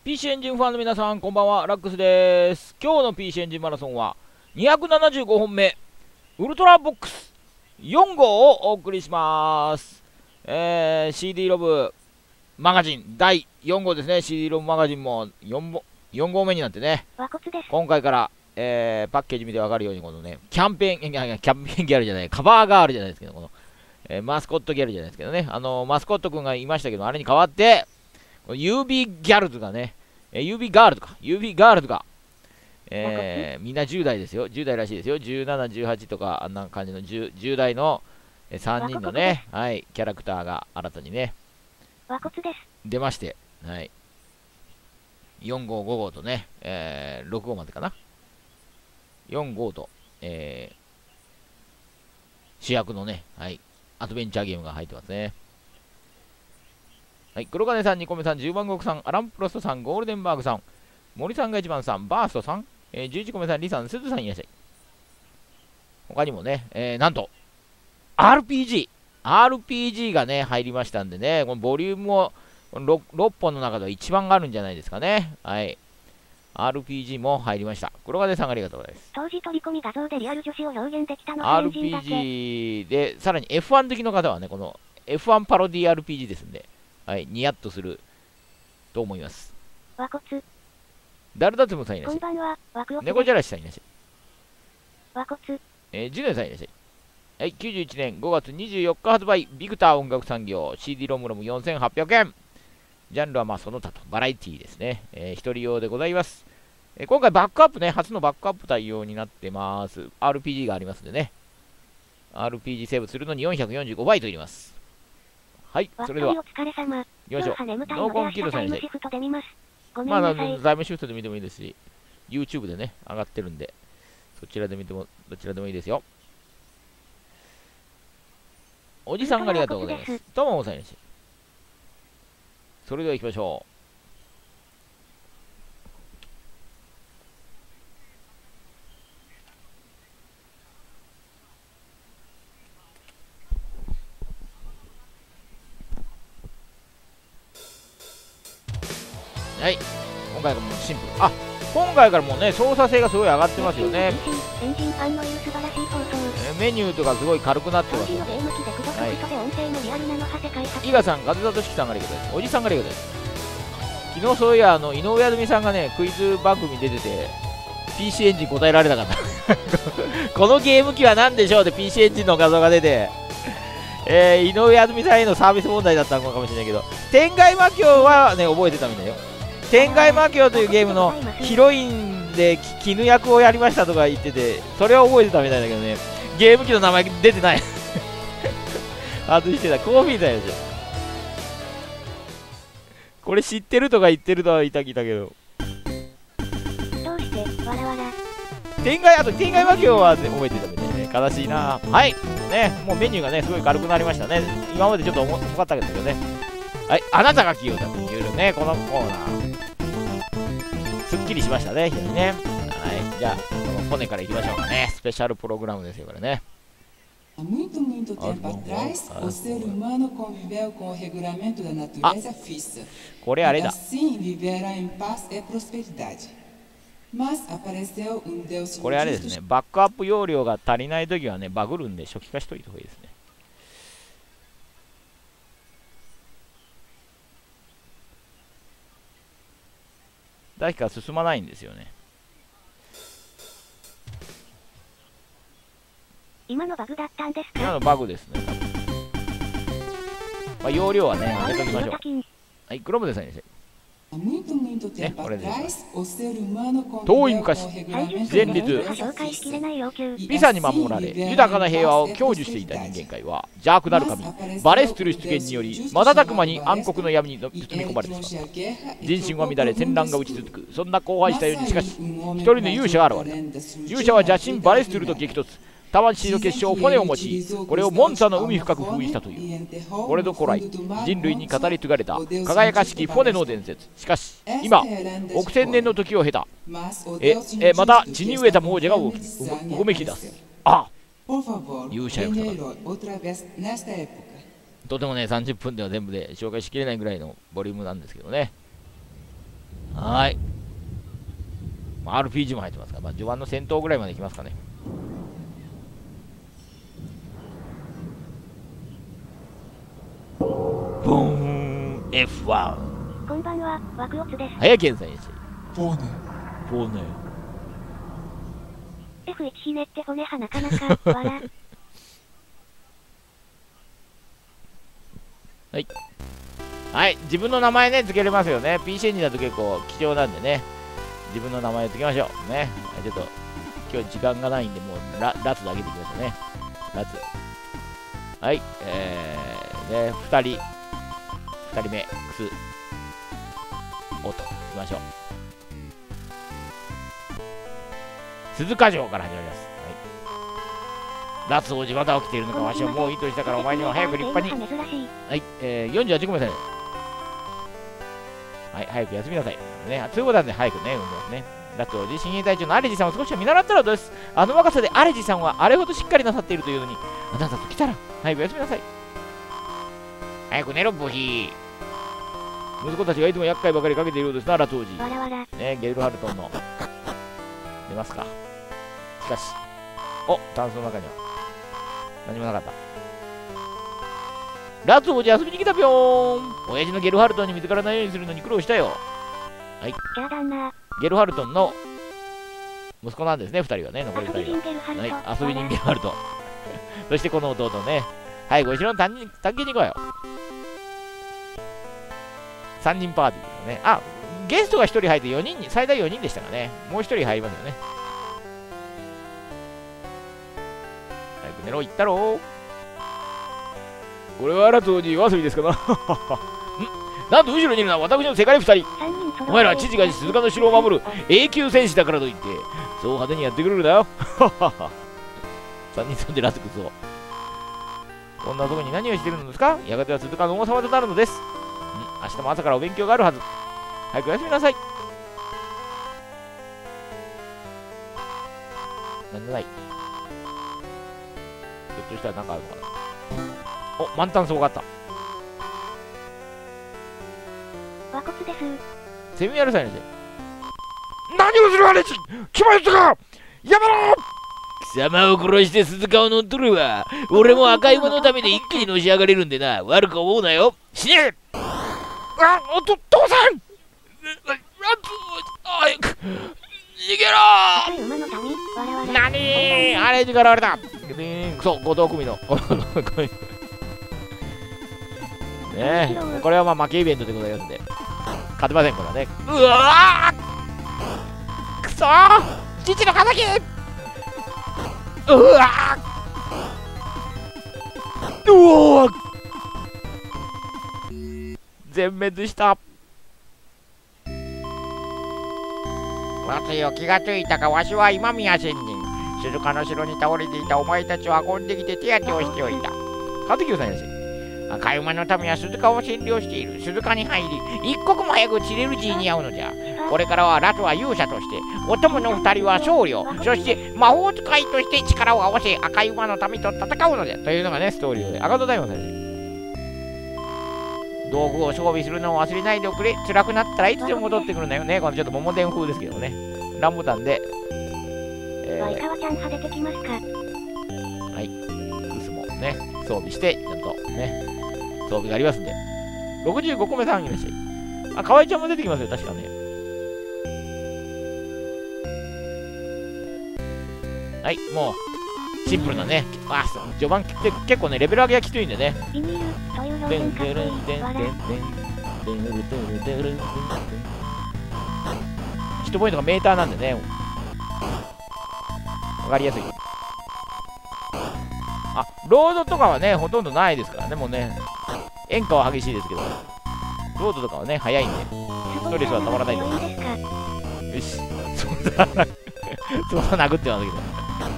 PC エンジンファンの皆さん、こんばんは、ラックスです。今日の PC エンジンマラソンは、275本目、ウルトラボックス4号をお送りします。CD ロブマガジン第4号ですね。CD ロブマガジンも4号目になってね、今回から、パッケージ見てわかるように、このね、キャンペーンギャルじゃない、カバーガールじゃないですけど、この、マスコットギャルじゃないですけどね、マスコットくんがいましたけど、あれに代わって、UB ギャルとかね、UB ガールとか、みんな10代ですよ。10代らしいですよ。17、18とか、あんな感じの 10代の3人のね、はい、キャラクターが新たにね、出まして、はい。4号、5号とね、6号までかな。4号と、主役のね、はい、アドベンチャーゲームが入ってますね。はい、黒金さん、ニコメさん、10番国さん、アランプロストさん、ゴールデンバーグさん、森さんが1番さん、バーストさん、11個目さん、リさん、スズさんいらっしゃい。他にもね、なんと、RPG がね、入りましたんでね、このボリュームも 6本の中では一番あるんじゃないですかね。はい。RPG も入りました。黒金さんありがとうございます。 当時取り込み画像でリアル女子を表現できたのは RPG で、さらに F1 好きの方はね、この F1 パロディ RPG ですんで、はい、ニヤッとすると思います。 和骨。 ダルダツムさんいらっしゃい。 こんばんは、ワクオスです。 猫じゃらしさんいらっしゃい。 和骨。 ジュネさんいらっしゃい。はい、91年5月24日発売、ビクター音楽産業、CD ロムロム4800円。ジャンルはまあその他と、バラエティですね。一人用でございます。今回バックアップね、初のバックアップ対応になってます。RPG がありますんでね。RPG セーブするのに445バイトいります。はい、それでは、 お疲れ様。 よいしょ。ノーコンキルさんいらっしゃい。まあ、タイムシフトで見てもいいですし、YouTube でね、上がってるんで、そちらで見ても、どちらでもいいですよ。おじさんがありがとうございます。とももさんいらっしゃい。それでは行きましょう。はい、今回がもうシンプル。あ、今回からもうね、操作性がすごい上がってますよね。メニューとかすごい軽くなってますよね。はい。伊賀さん、ガズザトシキさんがありがとうございます。おじさんがありがとうございます。昨日そういや、井上あずみさんがね、クイズ番組に出てて、PC エンジン答えられなかった。このゲーム機は何でしょうって PC エンジンの画像が出て、井上あずみさんへのサービス問題だったのかもしれないけど、天外魔境はね、覚えてたみたいよ。天外魔境というゲームのヒロインで絹役をやりましたとか言ってて、それは覚えてたみたいだけどね、ゲーム機の名前出てない。外してた。コーヒーだよ、じゃこれ知ってるとか言ってるとは言ったけど。 どうしてわらわら。 天外魔境は、ね、覚えてたみたいね。悲しいな。はい。ね、もうメニューがね、すごい軽くなりましたね。今までちょっと重かったけどね。はい。あなたが器用だというね、このコーナー。すっきりしましたね、非常にね。はい。じゃあ、この骨からいきましょうかね。スペシャルプログラムですよ、これね。 Há muito, muito tempo atrás, o ser humano conviveu com o regulamento da natureza fixa. E assim viveram em paz e prosperidade. Mas apareceu um Deus これあれですね、バックアップ容量が足りないときはね、バグるんで初期化しといた方がいいですね。誰か進まないんですよね。 今のバグだったんですか？ 今のバグですね。まあ、容量はね、上げときましょう。はい、クロムデさんにして。ね、これです。遠い昔、前律、ピサに守られ、豊かな平和を享受していた人間界は、邪悪なる神、バレストゥル出現により、瞬く間に暗黒の闇に包み込まれてしまった。人心は乱れ、戦乱が打ち続く。そんな荒廃したように、しかし、一人の勇者が現れた。勇者は邪神バレストゥルと激突。魂の結晶骨を持ち、これをモンサの海深く封印したという。これと古来人類に語り継がれた輝かしき骨の伝説。しかし今億千年の時を経たまた血に飢えた亡者がうごめき出す。あ、勇者よくとてもね30分では全部で紹介しきれないぐらいのボリュームなんですけどね。 はい。RPG も入ってますから、序盤の戦闘ぐらいまでいきますかね。ボーン F1。 こんばんは、枠オツです。 早健選手。 ボーネ。 ボーネ。 F1 ひねって骨はなかなか、笑。 はい。はい、自分の名前ね、付けれますよね。PC にだと結構貴重なんでね。自分の名前付けましょう。ね。ちょっと、今日時間がないんで、もうラツだけでいきましょうね。ラツ。はい、ね、2人目、クス。おっと、行きましょう。鈴鹿城から始まります。はい。ラツ王子まだ起きているのか、わしはもういいとしたからお前には早く立派に。はい、48個目ですね。はい、早く休みなさい。ね、そういうことなんで早くね、運動ですね。ラツ王子、親衛隊長のアレジさんを少しは見習ったらどうです。あの若さでアレジさんはあれほどしっかりなさっているというのに、あなたと来たら、早く休みなさい。早く寝ろ、ボヒー。息子たちがいつも厄介ばかりかけているようですな、ラツ王子。ね、ゲルハルトンの。出ますか。しかし、お、タンスの中には何もなかった。ラツ王子遊びに来たぴょーん。親父のゲルハルトンに見つからないようにするのに苦労したよ。はい。ゲルハルトンの息子なんですね、2人はね、残り2人は。はい、遊び人ゲルハルトン。そしてこの弟ね。はい、ご一緒の探検に行こうよ。3人パーティーですよね。あ、ゲストが1人入って4人に、最大4人でしたかね。もう1人入りますよね。早く寝ろ、行ったろー。これはラツ王子夜遊びですかな。なんと後ろにいるのは私の世界2人。お前らは父が鈴鹿の城を守る永久戦士だからといってそう派手にやってくれるなよ。3人そんでラツクスを。こんなとこに何をしてるのですか。やがては鈴鹿の王様となるのです。明日も朝からお勉強があるはず。早くお休みなさい。なんでない。ひょっとしたら何かあるのかな。お、満タンすごかった。 和骨です。 セミアルさんにして。何をするアレジ、決まったか。やめろ。貴様を殺して鈴鹿を乗っ取るわ。俺も赤い馬のためで一気にのし上がれるんでな。悪く思うなよ。死ね。あ、父さん。逃げろー。なにー、アレジから割れた。そう、後藤組の。ねえ、これはまあ負けイベントでございますんで。勝てません、これはね。うわー、くそー、父の敵。うわー、うおー、全滅した。待てよ、気がついたか。わしは今宮仙人。鈴鹿の城に倒れていたお前たちを運んできて手当てをしておいた。カズキュウさんやし。赤い馬の民は鈴鹿を占領している。鈴鹿に入り、一刻も早くチレルジーに会うのじゃ。これからはラツは勇者として、お供の2人は僧侶、そして魔法使いとして力を合わせ、赤い馬の民と戦うのじゃ。というのがね、ストーリーで。赤戸大門先生。道具を装備するのを忘れないでおくれ。辛くなったらいつでも戻ってくるんだよね。このちょっと桃伝風ですけどね。ランボタンで。 ワイカワちゃん派出てきますか。はい。クスもね、装備して、ちゃんとね、装備がありますんで。65個目さんいらっしゃい。あ、河合ちゃんも出てきますよ、確かね。はい、もう、シンプルなね。あ、序盤って結構ね、レベル上げがきついんでね。 ビニールという表現かっこいい。 ヒットポイントがメーターなんでね。わかりやすい。あ、ロードとかはね、ほとんどないですからね、もうね。演歌は激しいですけど。ロードとかはね、早いんで。ストレスはたまらないと思います。よし。そんな殴ってますけど。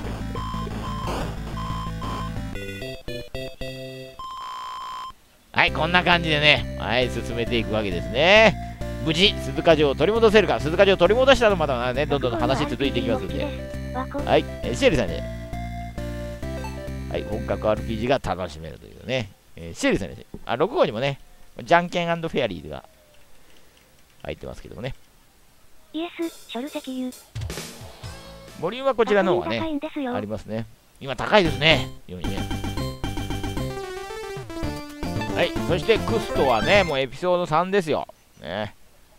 はい、こんな感じでね、はい、進めていくわけですね。無事、鈴鹿城を取り戻せるか。鈴鹿城を取り戻したらまたね、どんどん話続いていきますんで。はい、シエリさんね。はい、本格 RPG が楽しめるというね。シエリさんね。あ、6号にもね、じゃんけん&フェアリーが入ってますけどもね。 イエス、ショル石油。 ボリュームはこちらの方がね、ありますね。今高いですね。ようにね。はい、そしてクストはね、もうエピソード3ですよ。ね。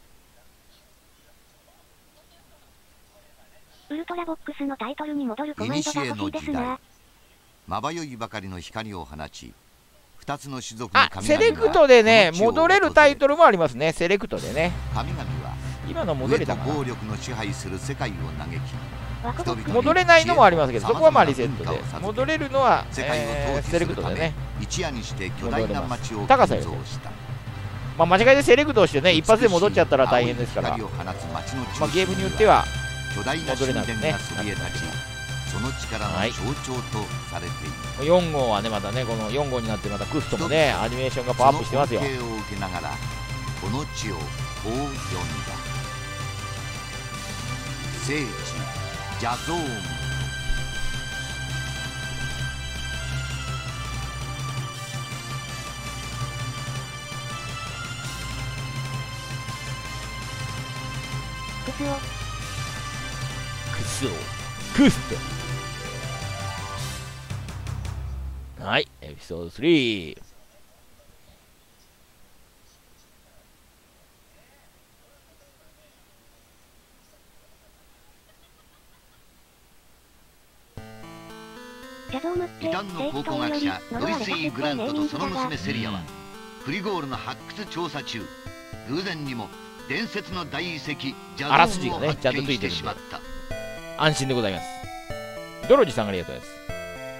ウルトラボックスのタイトルに戻るコマンドが欲しいですが。 まばゆいばかりの光を放ち、2つの種族の神々がセレクトでね、戻れるタイトルもありますね。セレクトでね。 神々は今の戻れたかな。 暴力の支配する世界を嘆き、 戻れないのもありますけど、そこはまあリセットで。戻れるのは、セレクトでね。 一夜にして巨大な町を高さよ。まあ間違いでセレクトをしてね、一発で戻っちゃったら大変ですから、まあゲームによっては戻れなくね。 その力の象徴とされている。 4号はね、またね、この4号になってまたクストもね、アニメーションがパワーアップしてますよ。 その恩恵を受けながら、この地をこう呼んだ。聖地、ジャゾーン。 クスト。はい、エピソード3。 異端の考古学者ロイス・イ・グラントとその娘セリアはクリゴールの発掘調査中、偶然にも伝説の大遺跡ジャゾーンを発見してしまった。 安心でございます。ドロジさんありがとうございます。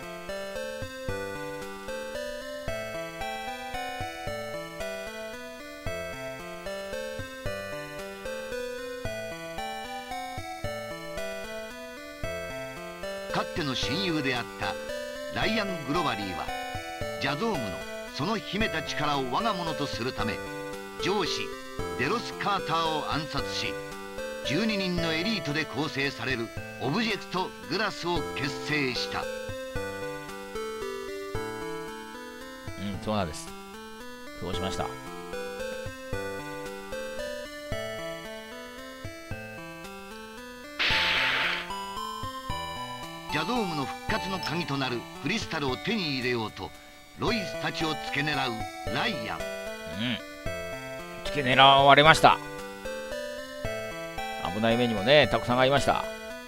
かつての親友であったライアン・グロバリーはジャゾームのその秘めた力を我が物とするため上司デロス・カーターを暗殺し、12人のエリートで構成されるオブジェクト・グラスを結成した。 そうなんです。そうしました。 ジャゾームの復活の鍵となるクリスタルを手に入れようとロイスたちを付け狙うライアン。 付け狙われました。危ない目にもね、たくさんありました。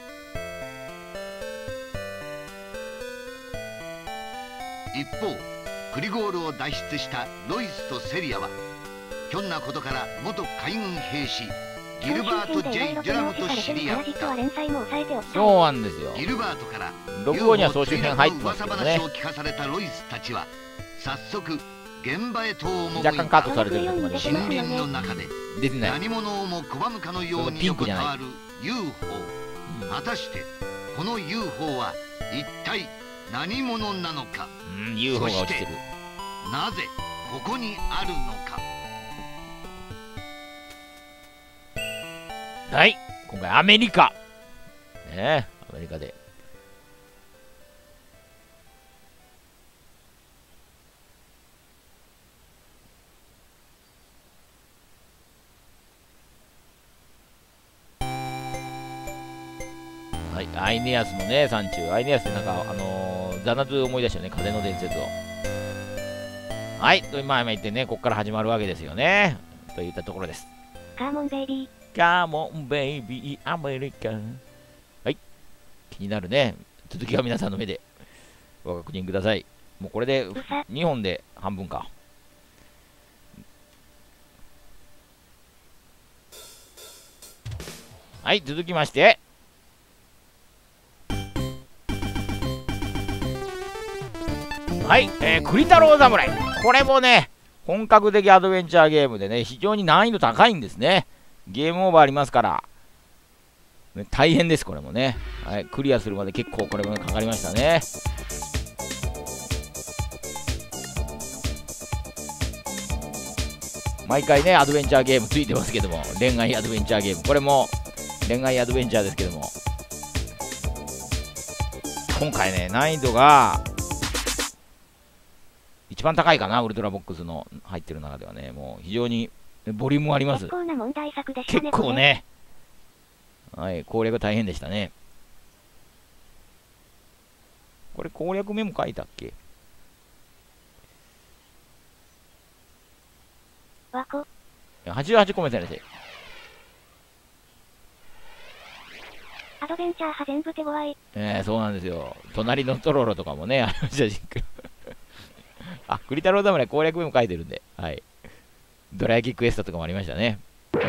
一方、クリゴールを脱出したロイスとセリアはひょんなことから元海軍兵士ギルバート・ジェイ・デュラムと知り合った。 そうなんですよ。 ギルバートから 6号には総集編入ってますけどね。 噂話を聞かされたロイスたちは早速現場へと赴いた。 若干カットされてるところまで森林の中で何者をも拒むかのように横たわる UFO。果たしてこの UFO は一体何者なのか。 UFO が落ちてる。 なぜここにあるのか。 はい、今回アメリカね、アメリカではい、アイネアスのね山中、アイネアスってなんかザナズ思い出したよね、風の伝説を。はい、と今言ってね、ここから始まるわけですよね、といったところです。 カーモンベイビー、 カモンベイビーアメリカ。はい、気になるね。続きは皆さんの目でご確認ください。もうこれで2本で半分か。はい、続きましてはい、クリ太郎侍。これもね、本格的アドベンチャーゲームでね、非常に難易度高いんですね。ゲームオーバーありますから、ね、大変です、これもね。はい、クリアするまで結構これもかかりましたね。毎回ね、アドベンチャーゲームついてますけども、恋愛アドベンチャーゲーム。これも恋愛アドベンチャーですけども、今回ね、難易度が一番高いかな、ウルトラボックスの入ってる中ではね、もう非常にボリュームあります。 結構な問題作でしたね。 結構ね、 はい、攻略大変でしたね。これ攻略メモ書いたっけ？88個目先生。 アドベンチャー派全部手強い。 そうなんですよ。隣のトロロとかもね、ありましたし。あ、栗太郎侍攻略メモ書いてるんで。はい。ドラ焼きクエストとかもありましたね。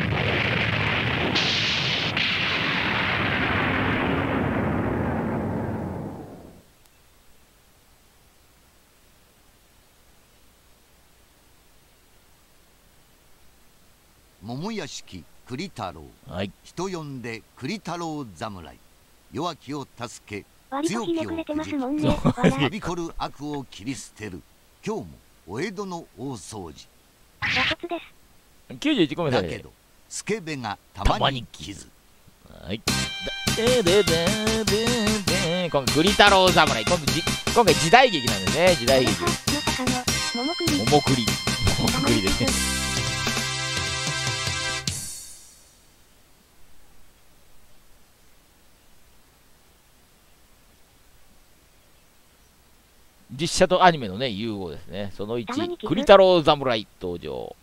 桃屋敷栗太郎、 はい、 人呼んで栗太郎侍。弱きを助け、 割とひねくれてますもんね。 はびこる悪を切り捨てる。今日もお江戸の大掃除。 和骨です。 91個目だけどスケベがたまに傷。 はい。今回栗太郎侍。今回時代劇なんですね。時代劇。 まさかの桃栗ですね。実写とアニメのね、融合ですね。その1、栗太郎侍登場。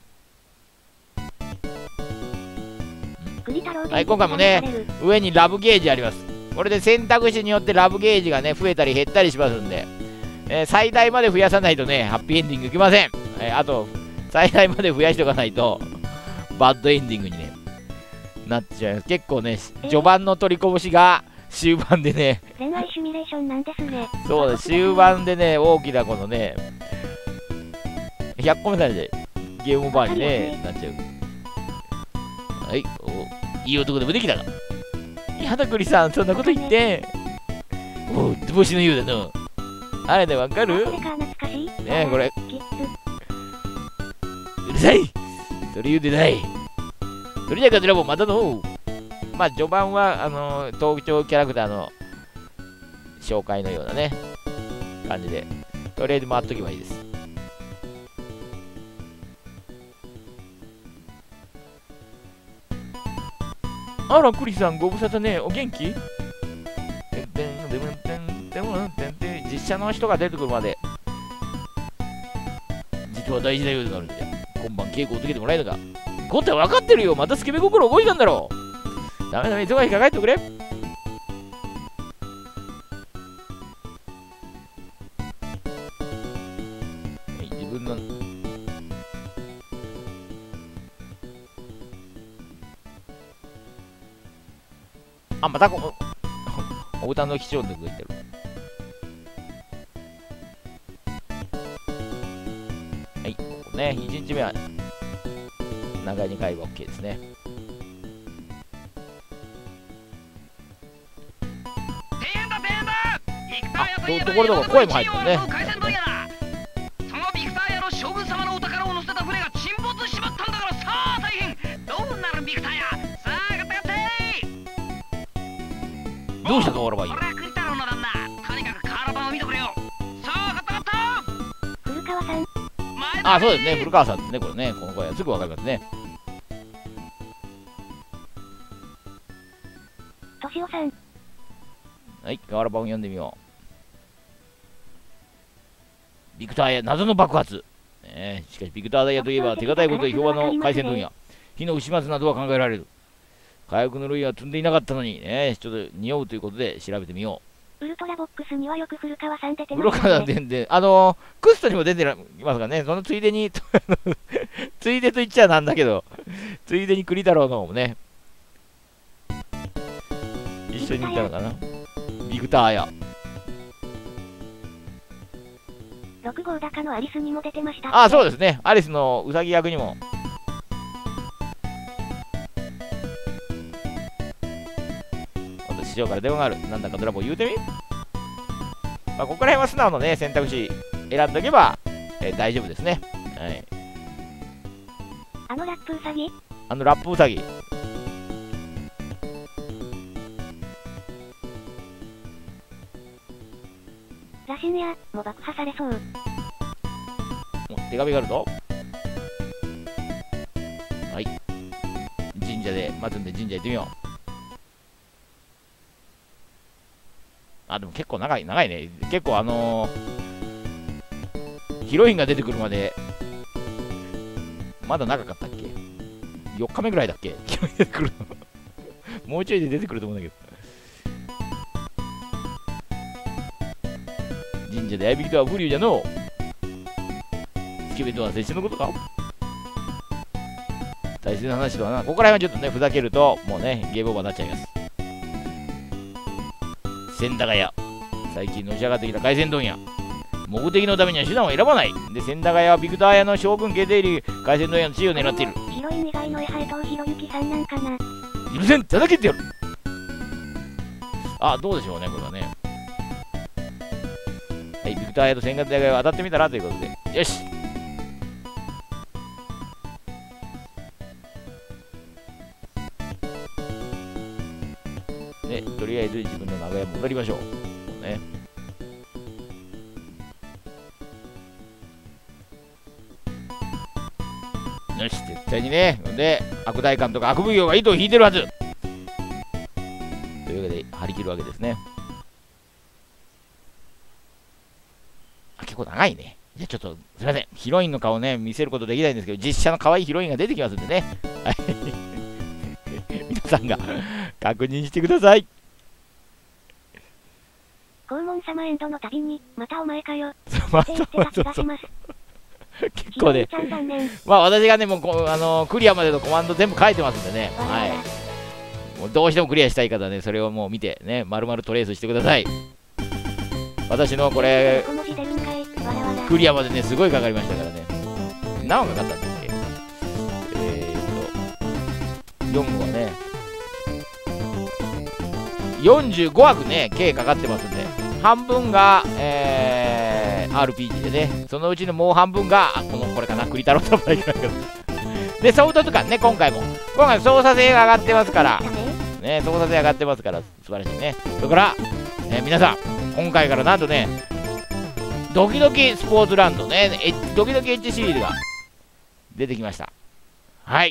はい、今回もね、上にラブゲージあります。これで選択肢によってラブゲージがね、増えたり減ったりしますんで、最大まで増やさないとね、ハッピーエンディングいきません。あと、最大まで増やしておかないと、バッドエンディングにね、なっちゃいます。結構ね、序盤の取りこぼしが、終盤でね恋愛シミュレーションなんですね。 そうです、終盤でね、大きなこのね、100個目されて、ゲームオーバーにね、なっちゃう。はい、いい男でもできたか。やだ、栗さん、そんなこと言って。おう、図星のようだな。あれでわかる？ねえ、これ。うるさい！それ言うてない。それじゃこちらもまたの。まあ、序盤は、東京キャラクターの紹介のようなね、感じで、とりあえず回っとけばいいです。あら、クリさん、ご無沙汰ね、お元気？実写の人が出てくるまで、実は大事なようであるんで、今晩稽古をつけてもらえるのか。今度は分かってるよ、またスケベ心覚えたんだろう。ダメダメ、忙しいから帰ってくれ。自分のまたお歌の貴重なとこ言ってる。はい、ここね、1日目は長い2回は OK ですね。ところどころ声も入ってるね。そのビクターヤの将軍様のお宝を乗せた船が沈没しちまったんだからさあ大変。どうなるビクターヤ。さあガタガター。どうしたかわらばいいよ。これは栗太郎の旦那。とにかくカラバンを見てくれよ。さあガタガタ。 古川さん。 そうですね、古川さんですね、これね、この声はすぐわかりますね。 としおさん。 はい、カラバンを読んでみよう。ビクターヤ謎の爆発、しかしビクターヤといえば手堅いことで評判の海鮮問屋。火の不始末などは考えられる。火薬の類は積んでいなかったのに、ちょっと匂うということで調べてみよう。ウルトラボックスにはよく古川さん出てますね。 古川さん出て、クストにも出てますからね、そのついでについでと言っちゃなんだけど、ついでに栗太郎の方もね、一緒にいたのかな。ビクターヤ。 6号高のアリスにも出てました。 そうですね。アリスのウサギ役にも。私、師匠から電話がある。なんだかドラゴン言うてみ。ここら辺は素直のね、選択肢選んでおけば、大丈夫ですね。はい。 ラップウサギ？ ラップウサギ。 ラシネアも爆破されそう。 手紙があるぞ。はい。神社で待つんで神社行ってみよあ、でも結構長いね。結構ヒロインが出てくるまで、まだ長かったっけ ?4 日目ぐらいだっけヒロイン出てくるの。もうちょいで出てくると思うんだけど。神社で相引きとは不流じゃのう。スケベとは拙者のことか。大切な話とはな。ここら辺はちょっとね、ふざけると、もうね、ゲームオーバーになっちゃいます。千駄ヶ谷。最近のし上がってきた海鮮問屋。目的のためには手段を選ばない。で、千駄ヶ谷はビクター屋の将軍家でいる海鮮問屋の地位を狙っている。 ヒロイン以外の江原とひろゆきさんなんかな。 許せん、叩けてやる。あ、どうでしょうね、これはね。はい、ビクター屋と千駄ヶ谷を当たってみたらということで。よし。ね、とりあえず自分の名古屋戻りましょう。ね。よし、絶対にね。で、悪代官とか悪奉行が糸を引いてるはず。というわけで、張り切るわけですね。あ、結構長いね。じゃあちょっと、すいません。ヒロインの顔ね、見せることできないんですけど、実写の可愛いヒロインが出てきますんでね。はい。皆さんが確認してください。 黄門様エンドの旅に、またお前かよ。 まって言ってた気がします。 結構ね、まあ私がね、もうクリアまでのコマンド全部書いてますんでね、はい。もうどうしてもクリアしたい方はね、それをもう見てね、丸々トレースしてください。私のこれ、クリアまでね、すごいかかりましたからね。何話かかったんだっけ4話ね、45枠ね、計かかってますんで、半分が、RPG でね、そのうちのもう半分が、これかな、栗太郎とかいけないけど。で、ソフトとかね、今回操作性が上がってますから、ね、操作性上がってますから、素晴らしいね。それから、皆さん、今回からなんとね、ドキドキスポーツランドね、ドキドキエッジシリーズが出てきました。はい。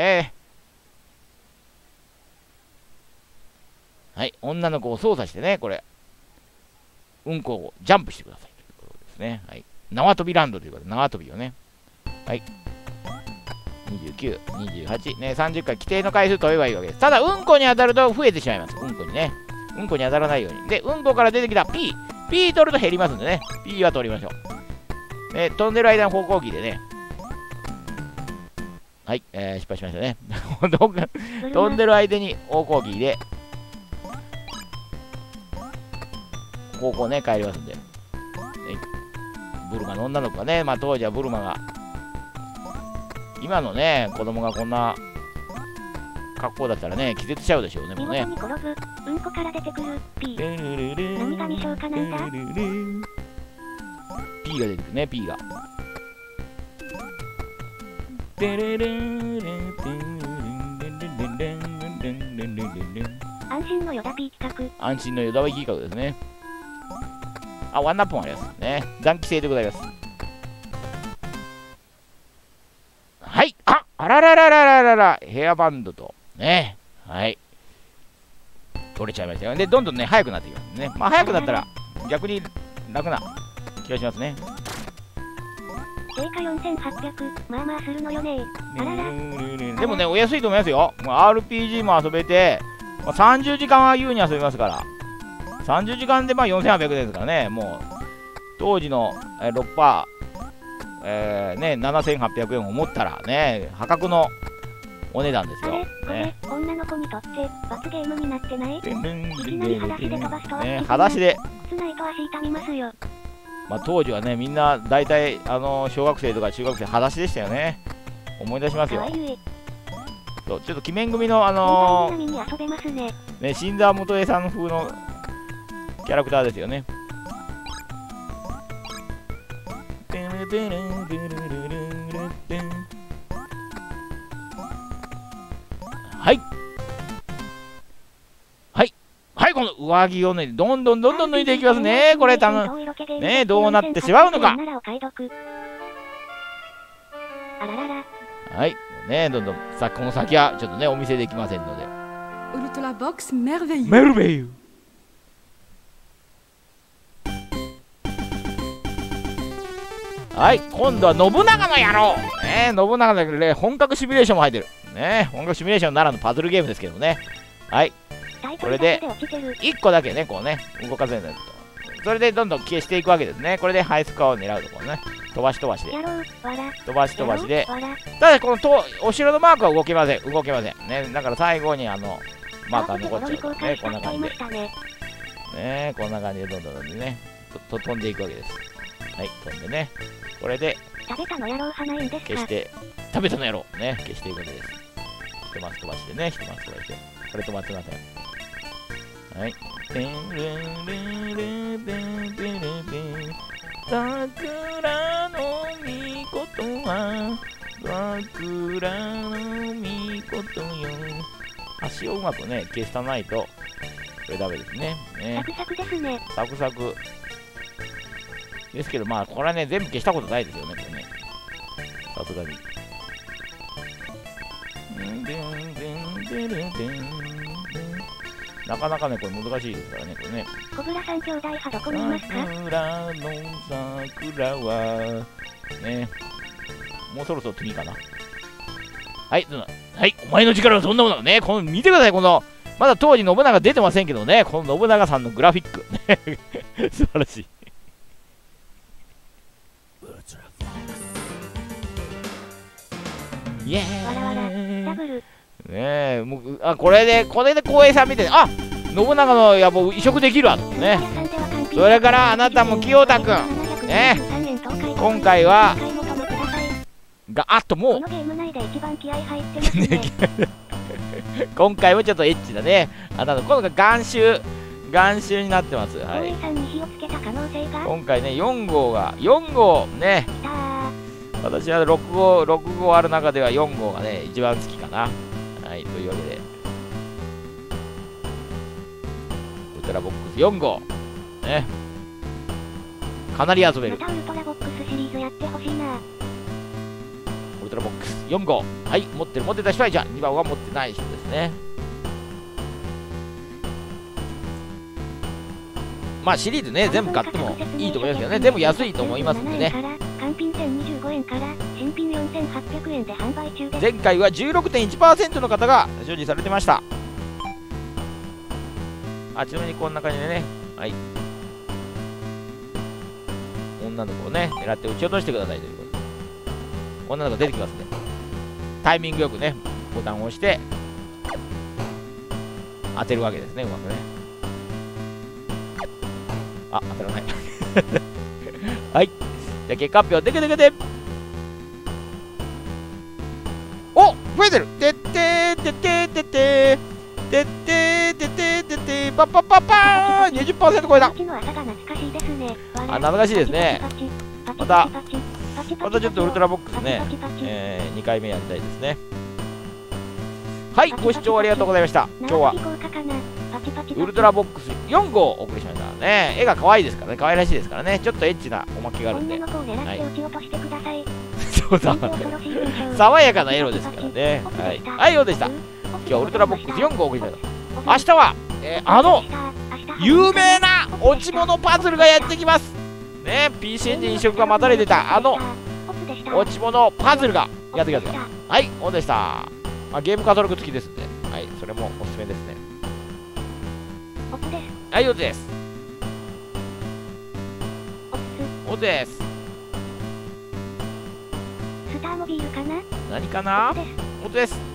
はい、女の子を操作してね、これ、うんこをジャンプしてくださいということですね。はい。縄跳びランドということで、縄跳びをね。はい。29、28、ね、30回規定の回数飛べばいいわけです。ただ、うんこに当たると増えてしまいます。うんこにね。うんこに当たらないように。で、うんこから出てきた P。P 取ると減りますんでね。P は取りましょう。ね、飛んでる間の方向機でね。はい、失敗しましたね。飛んでる間に方向機で、方向ね、帰りますんで。ね、ブルマの女の子がね、まあ当時はブルマが、今のね、子供がこんな格好だったらね、気絶しちゃうでしょうね、もうね。 見事に転ぶ、うんこから出てくる、P。何が未消化なんだ？ P が出てくるね、P が。 安心のヨダ P 企画。 安心のヨダ P 企画ですね。あ、ワンナップもありますね。残機制でございます。はい。あららららららら、ヘアバンドと、ね。はい。取れちゃいましたよ。で、どんどんね、速くなっていきますね。まあ、速くなったら、逆に楽な気がしますね。 定価4800、まあまあするのよね。あらら。 でもね、お安いと思いますよ。RPG も遊べて、まあ、30時間は優に遊べますから。30時間でまあ4800円ですからね、もう、当時の6%、ね、7800円を持ったらね、破格のお値段ですよ。 これ、女の子にとって罰ゲームになってない？いきなり裸足で飛ばすとは。 ね、裸足で。 靴ないと足痛みますよ。 まあ当時はね、みんな大体小学生とか中学生裸足でしたよね。思い出しますよ。そう、ちょっと鬼面組のね、新沢元栄さん風のキャラクターですよね。はいはいはい、この上着をね、どんどん脱いでいきますね。これね、どうなってしまうのか。はい、ね、どんどんこの先はちょっとね、お見せできませんので。 ウルトラボックスメルベイユ。 メルベイユ。 はい、今度は信長の野郎ね、信長だけどね、本格シミュレーションも入ってるね、本格シミュレーションならぬパズルゲームですけどね。はい、これで1個だけね、こうね、動かせないと。それでどんどん消していくわけですね。これでハイスコアを狙うところね。飛ばし飛ばしで。飛ばし飛ばしで。ただ、このお城のマークは動けません。動けません。ね、だから最後にマークが残っちゃうからね、こんな感じで。ね、こんな感じでどんどんね、飛んでいくわけです。はい、飛んでね。これで、 食べたの野郎花いんですか。 消して、食べたの野郎ね、消していくわけです。一マス飛ばしてね、一マス飛ばして。これ止まってません。はい。桜の御事は桜の御事よ。足をうまくね、消さないと、これダメですね。 サクサクですね。 サクサク。ですけど、まあ、これはね、全部消したことないですよね、これね。さすがに。なかなかね、これ難しいですからね、これね。 小倉さん兄弟派どこにいますか。 桜の桜は、ね。もうそろそろ次かな。はい、はい、お前の力はそんなものね。この、見てください、この、まだ当時信長出てませんけどね、この信長さんのグラフィック。ね、素晴らしい。イエーイ。 ダブル。 ねえ、もう、これで光栄さん見て、あ、信長の野望移植できるわね。それからあなたも清田くんね、今回はもう今回もちょっとエッチだね。今度が眼臭になってます。はい。今回ね、4号ね。私は6号ある中では4号がね、一番好きかな。はい、というわけで。ウルトラボックス4号。ね。かなり遊べる。 ウルトラボックスシリーズやってほしいな。 ウルトラボックス4号。はい、持ってた人はじゃあ2番は持ってない人ですね。まあシリーズね、全部買ってもいいと思いますけどね。全部安いと思いますんでね。 単品1025円から新品4800円で販売中です。 前回は 16.1% の方が所持されてました。ちなみにこんな感じでね、はい。女の子をね、狙って撃ち落としてくださいということで。女の子出てきますね。タイミングよくね、ボタンを押して、当てるわけですね、うまくね。当たらない。はい。じゃあ結果発表、でけお、増えてる。てってーてってーてってーてってーてってーてってーパッパッパッパー 20% 超えた。懐かしいですね。またちょっとウルトラボックスね、2回目やりたいですね。はい、ご視聴ありがとうございました。今日はウルトラボックス4号をお送りしましたね。絵が可愛いですからね、可愛らしいですからね、ちょっとエッチなおまけがあるんで。そうだ、爽やかな色ですからね。はい、ようでした。今日はウルトラボックス4号をお送りしました。明日は、有名な落ち物パズルがやってきます。ね、PC エンジン移植が待たれてた落ち物パズルがやってきますよ。はい、オンでした。ゲームカタログ付きですんで、はい、それもおすすめですね。はい、オツです。オツです。 スターモビールかな？ 何かな？オツです。